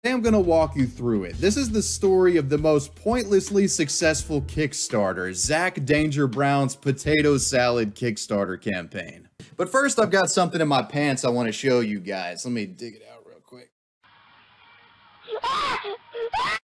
I'm gonna walk you through it. This is the story of the most pointlessly successful Kickstarter, Zach Danger Brown's potato salad Kickstarter campaign. But first, I've got something in my pants I want to show you guys. Let me dig it out real quick.